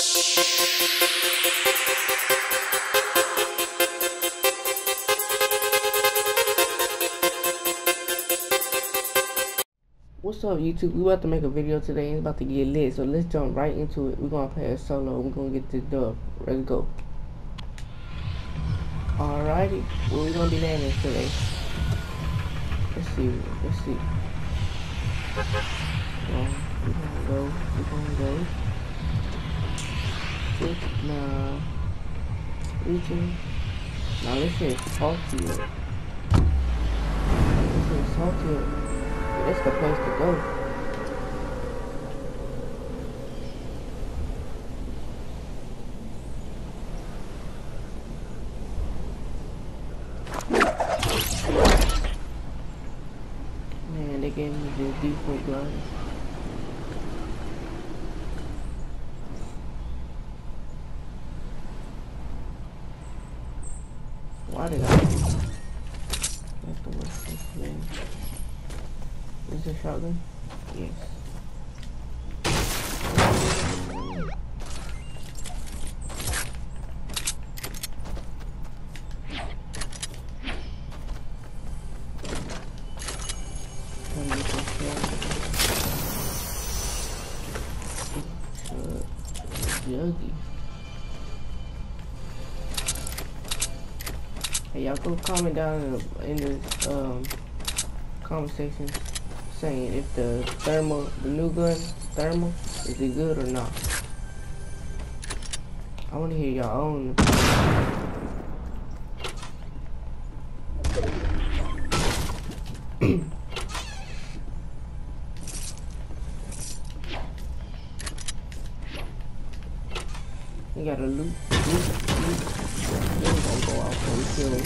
What's up, YouTube? We about to make a video today. It's about to get lit, so let's jump right into it. We're gonna play a solo. We're gonna get this dub. Let's go. Alrighty, where we gonna be landing today? Let's see. We're gonna go. Reaching. Now this is Saltfield. That's the place to go. Man, they gave me this default gun. Why did I? That's the worst thing. Is it a shotgun? Yes. Juggy. Hey, y'all go comment down in the comment section saying if the new gun thermal, is it good or not? I want to hear y'all own. We gotta loot. Then we're gonna go out for the kill.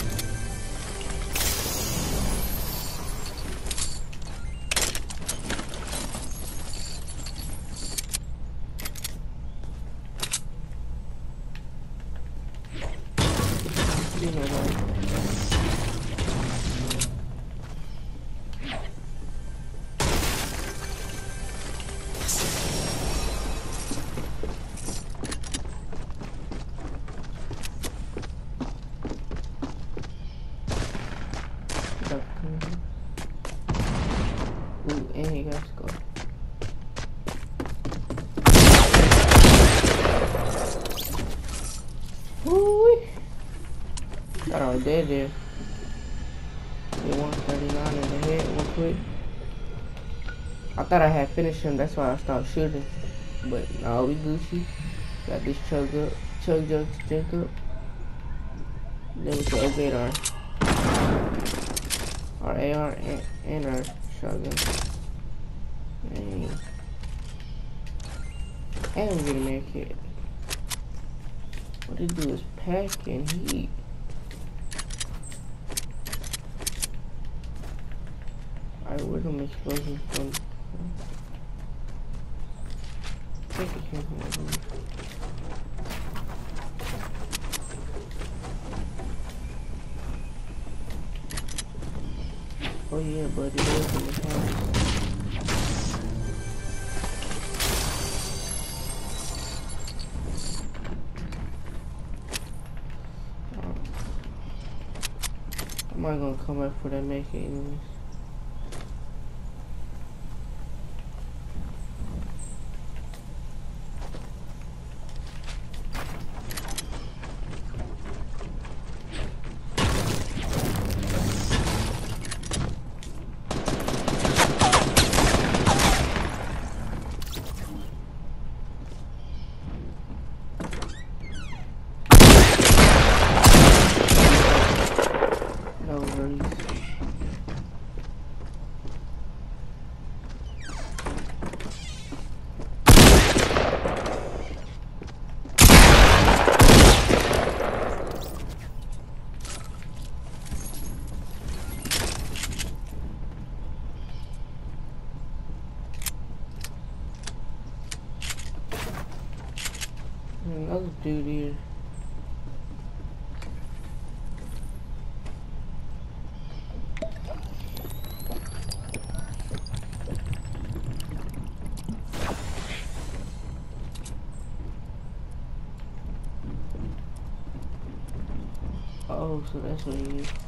Ooh, and he got to go. Woo! Got all dead there. Hit 139 in the head real quick. I thought I had finished him, that's why I stopped shooting. But no, we Gucci. Got this chug up. Then we can upgrade our AR and our shotgun. And we get a med kit. What they do is pack and heat. Alright, where's some explosions from? Take a chance. Oh yeah, buddy, there's some mechanics. I'm not gonna come back for that make it anyways. Another dude here. Oh, so that's what he is.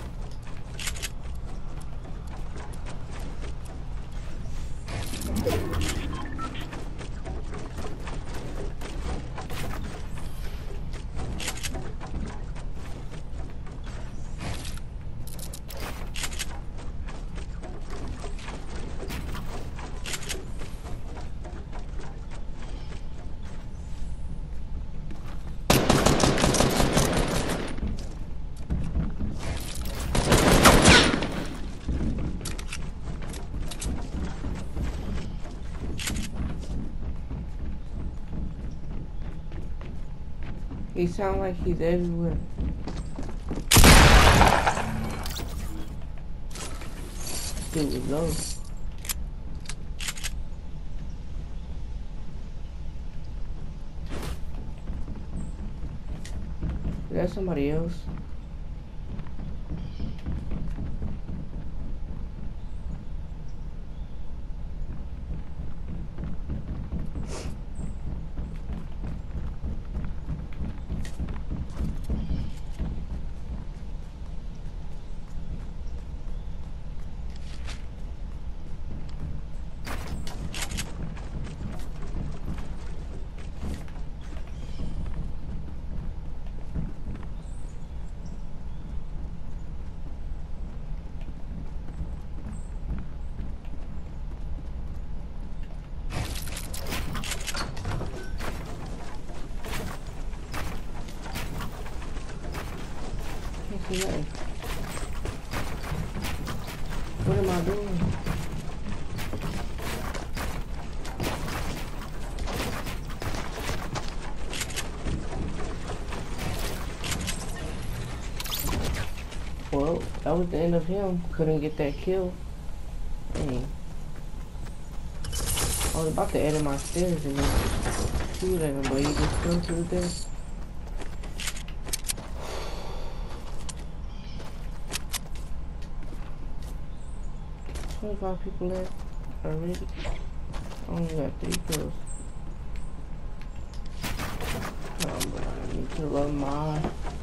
He sound like he's everywhere. Dude was low. Is that somebody else? Can't see nothing. What am I doing? Well, that was the end of him. Couldn't get that kill. Dang. I was about to edit my stairs and then shoot at him, but he just fell through there. 25 people left already. I only got 3 kills. Oh, but I need to run my.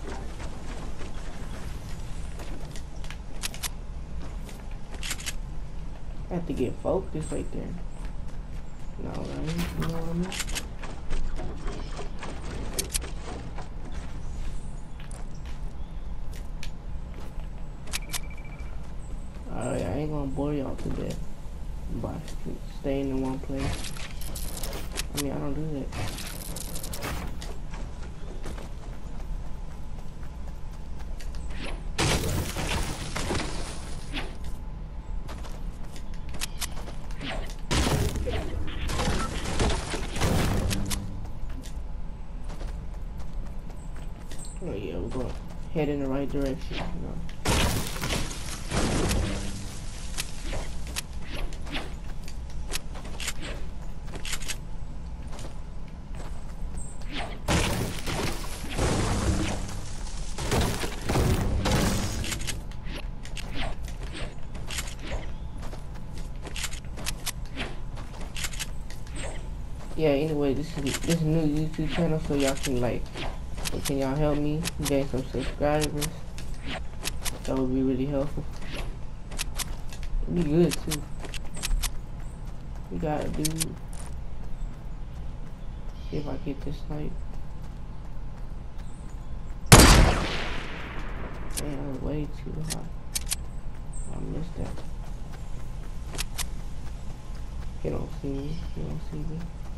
I have to get focused right there. No, right? You know what I mean? Alright, I ain't gonna bore y'all to death by staying in one place. I mean, I don't do that. Oh yeah, we're gonna head in the right direction, you know. Yeah, anyway, this is a new YouTube channel, so y'all can can y'all help me gain some subscribers? That would be really helpful. It'd be good too. We gotta do. See if I get this snipe. Man, that was way too high. I missed that. You don't see me. You don't see me.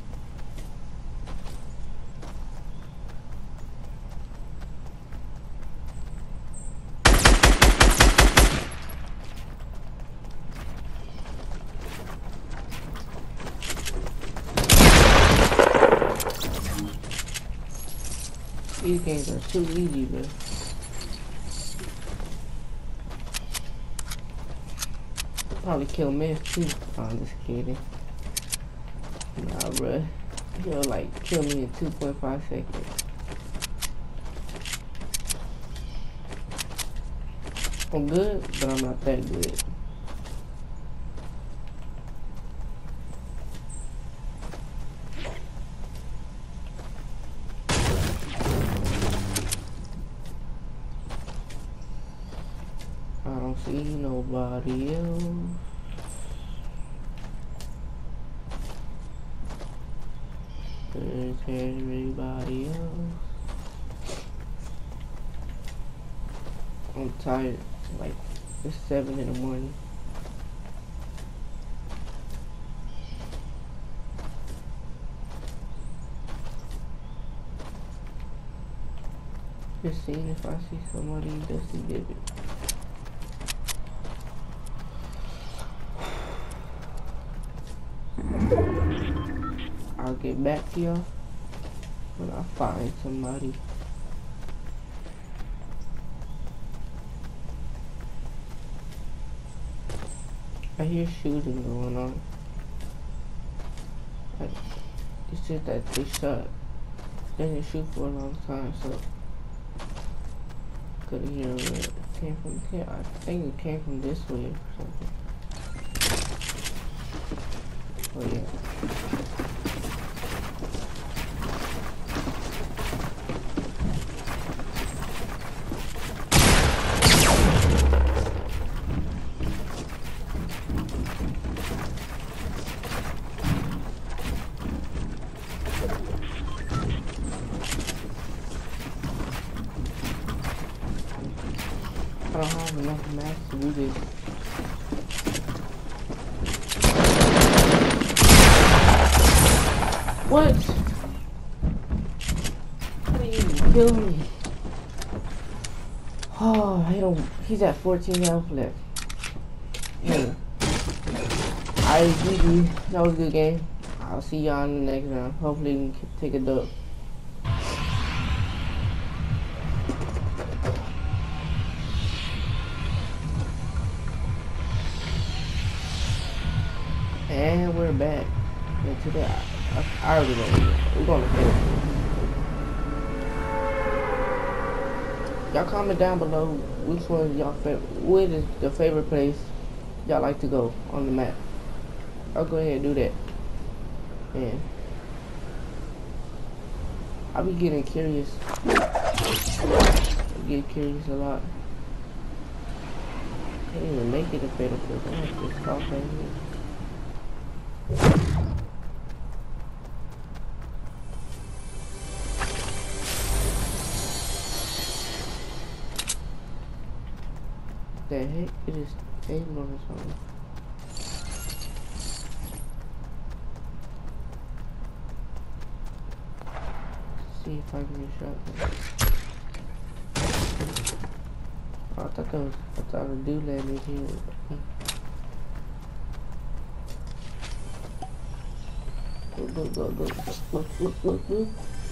These games are too easy, bro. Probably kill Myth too. Oh, I'm just kidding. Nah, bro. He'll like kill me in 2.5 seconds. I'm good, but I'm not that good. see nobody else. There's everybody else. I'm tired. Like, it's 7 in the morning. Just seeing if I see somebody Dusty did it. I'll get back to y'all when I find somebody. I hear shooting going on. It's just that they shot. They didn't shoot for a long time, so couldn't hear where it came from. Yeah, I think it came from this way or something. Oh yeah. I don't have enough max to do this. What? How did you kill me? Oh, I don't. He's at 14 health left. Hey. Alright, GG. That was a good game. I'll see y'all in the next round. Hopefully we can take a dub. And we're back into the. I already know. We're going to finish. Y'all comment down below which one is y'all favorite. What is the favorite place y'all like to go on the map? I'll go ahead and do that. And I'll be getting curious. I get curious a lot. Can't even make it a fatal place. I have to stop right here. The heck, it is stable or something. Let's see if I can get shot. Oh, I thought the dude let me here. Look.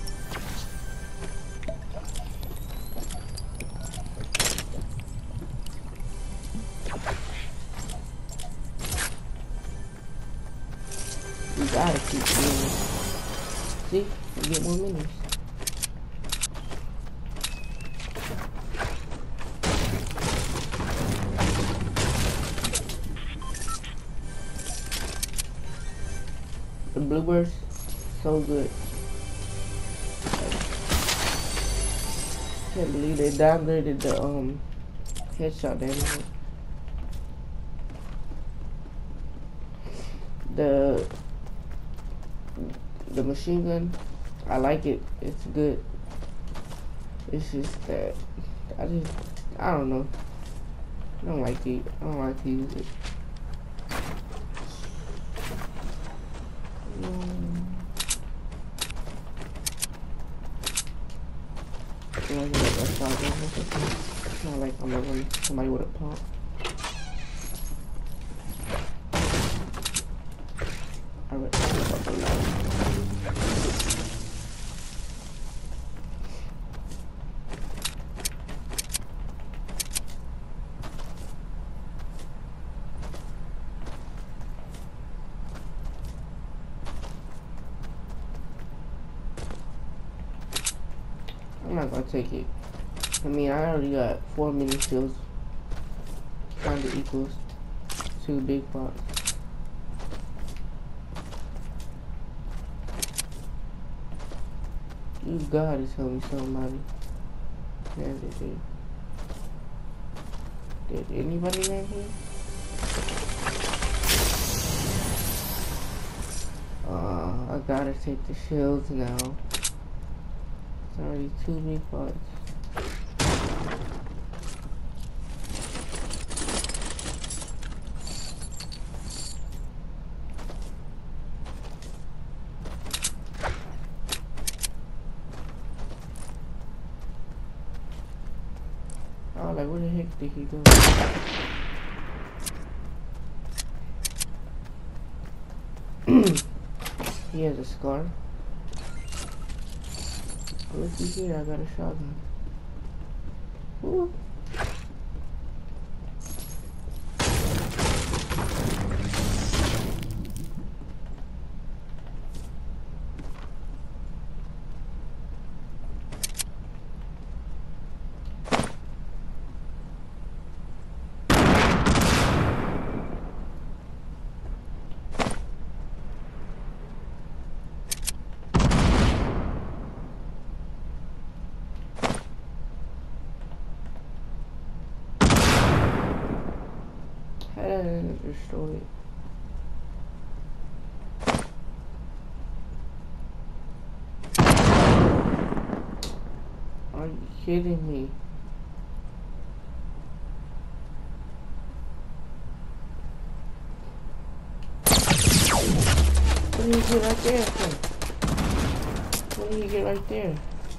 You gotta keep doing it. See? You get more minis. The bluebirds, so good. Can't believe they downgraded the headshot damage. The machine gun, I like it. It's good. It's just that I don't know. I don't like to use it. It's not like I'm gonna run somebody with a pump. I'm not gonna take it. I mean, I already got 4 mini shields. Kinda equals 2 big pots. You gotta tell me somebody. Yes, it is. Did anybody right here? I gotta take the shields now. It's already 2 big parts. I was like, where the heck did he go? He has a scar. Looky here, I got a shotgun. Ooh. Destroyed. Are you kidding me? What did he get right there from? What did he get right there?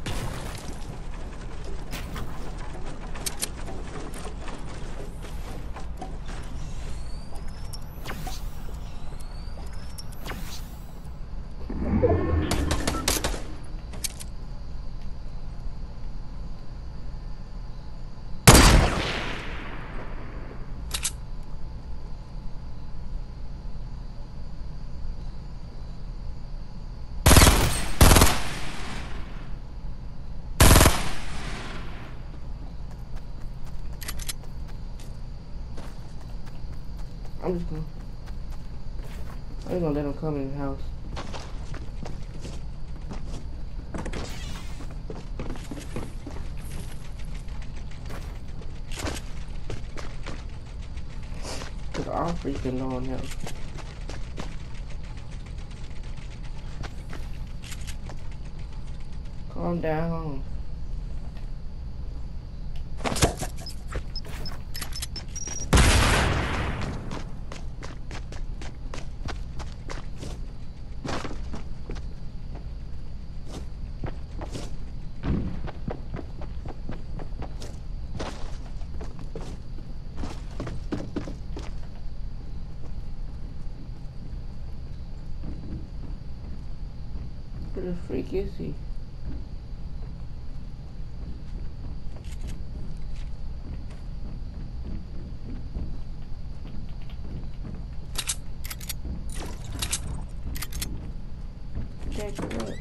I ain't gonna let him come in the house. Cause I'm freaking on him. Calm down. Where the freak is he? Check it out.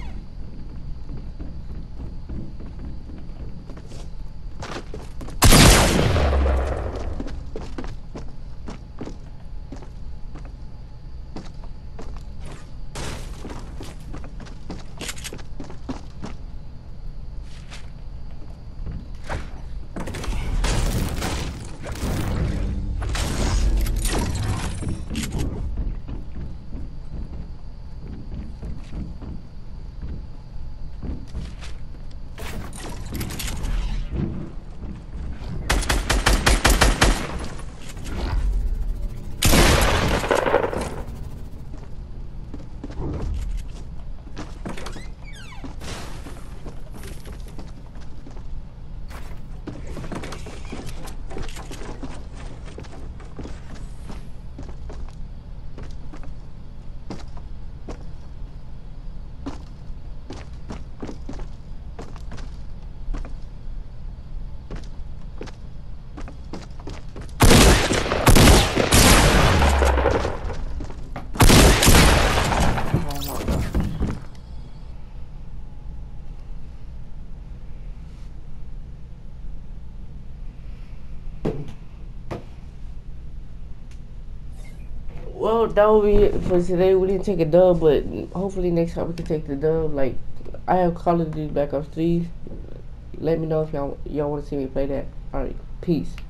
Well, that will be it for today. We didn't take a dub, but hopefully next time we can take the dub. Like, I have Call of Duty Black Ops 3. Let me know if y'all want to see me play that. Alright, peace.